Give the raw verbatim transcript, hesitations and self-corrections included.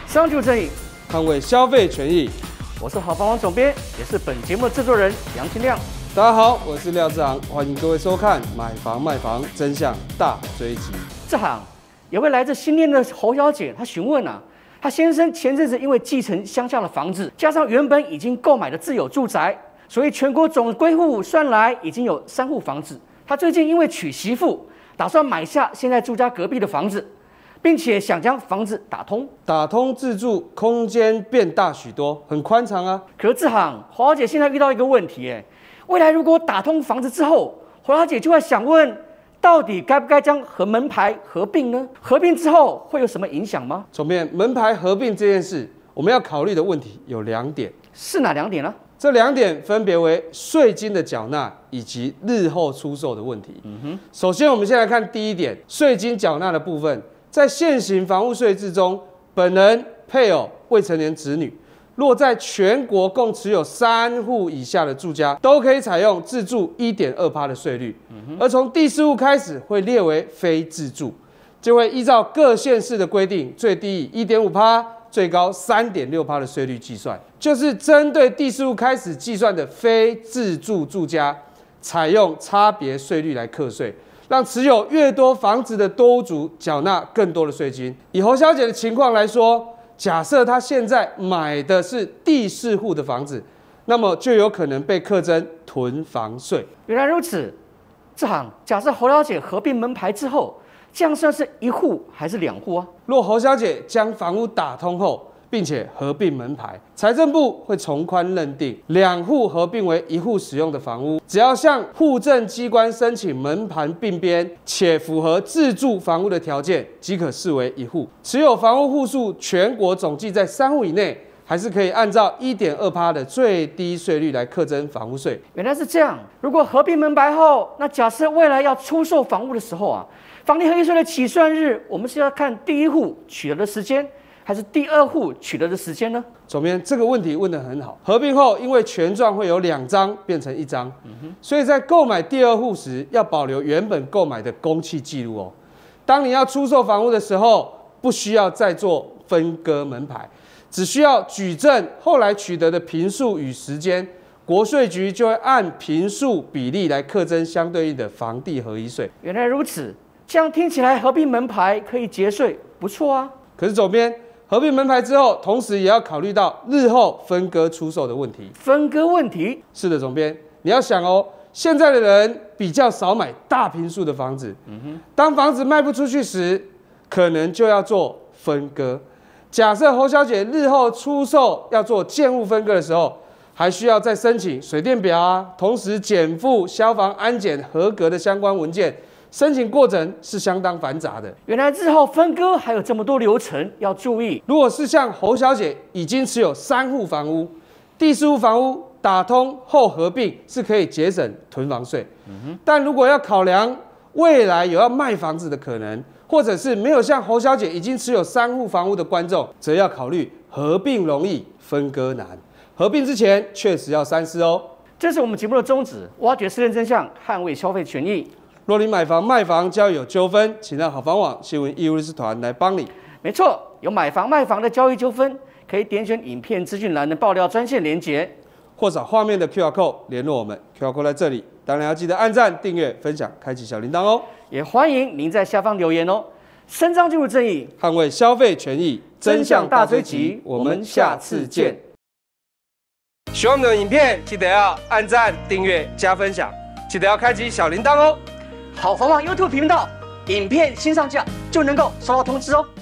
商就正义， 捍卫消费权益。 我是好房网总编，也是本节目的制作人杨清亮。 大家好，我是廖志航，欢迎各位收看《买房卖房真相大追击》。 志航，有位来自新店的侯小姐，她询问啊，她先生前阵子因为继承乡下的房子，加上原本已经购买的自有住宅，所以全国总归户算来已经有三户房子。她最近因为娶媳妇，打算买下现在住家隔壁的房子，并且想将房子打通， 打通自住，空间变大许多，很宽敞啊。 可是志航，侯小姐现在遇到一个问题，哎，未来如果打通房子之后，侯小姐就会想问，到底该不该将和门牌合并呢？合并之后会有什么影响吗？ 总编，门牌合并这件事，我们要考虑的问题有两点， 是哪两点呢？ 这两点分别为税金的缴纳以及日后出售的问题。嗯哼，首先我们先来看第一点，税金缴纳的部分，在现行房屋税制中，本人、配偶、未成年子女，若在全国共持有三户以下的住家，都可以采用自住 百分之一点二 的税率。嗯、而从第四户开始会列为非自住，就会依照各县市的规定，最低以 百分之一点五 最高 百分之三点六 的税率计算，就是针对第四户开始计算的非自住住家，采用差别税率来课税，让持有越多房子的多屋主缴纳更多的税金。以侯小姐的情况来说，假设她现在买的是第四户的房子，那么就有可能被课征囤房税。 原来如此，志航，假设侯小姐合并门牌之后，这样算是一户还是两户啊？ 若侯小姐将房屋打通后，并且合并门牌，财政部会从宽认定两户合并为一户使用的房屋，只要向户政机关申请门牌并编，且符合自住房屋的条件，即可视为一户。持有房屋户数全国总计在三户以内，还是可以按照 百分之一点二 的最低税率来课征房屋税。 原来是这样。如果合并门牌后，那假设未来要出售房屋的时候啊，房地合一税的起算日，我们是要看第一户取得的时间，还是第二户取得的时间呢？ 总编，这个问题问得很好。合并后，因为权状会由两张变成一张，嗯、所以在购买第二户时，要保留原本购买的公契记录哦。当你要出售房屋的时候，不需要再做分割门牌，只需要举证后来取得的坪数与时间，国税局就会按坪数比例来课征相对应的房地合一税。 原来如此，这样听起来合并门牌可以节税，不错啊。 可是总编，合并门牌之后，同时也要考虑到日后分割出售的问题。 分割问题？ 是的，总编，你要想哦，现在的人比较少买大坪数的房子，嗯哼，当房子卖不出去时，可能就要做分割。假设侯小姐日后出售要做建物分割的时候，还需要再申请水电表啊，同时减负消防安检合格的相关文件。申请过程是相当繁杂的。 原来日后分割还有这么多流程要注意。 如果是像侯小姐已经持有三户房屋，第四户房屋打通后合并是可以节省囤房税。嗯、但如果要考量未来有要卖房子的可能，或者是没有像侯小姐已经持有三户房屋的观众，则要考虑合并容易，分割难。合并之前确实要三思哦。 这是我们节目的宗旨，挖掘事件真相，捍卫消费权益。 若你买房卖房交易有纠纷，请让好房网新闻义务律师团来帮你。 没错，有买房卖房的交易纠纷，可以点选影片资讯栏的爆料专线连结， 或扫画面的 Q R code 联络我们。Q R code 在这里，当然要记得按赞、订阅、分享、开启小铃铛哦。 也欢迎您在下方留言哦。伸张进入正义， 捍卫消费权益，真相大追击。我们下次见。喜欢我们的影片，记得要按赞、订阅、加分享，记得要开启小铃铛哦。 好房网 YouTube 频道，影片新上架就能够收到通知哦。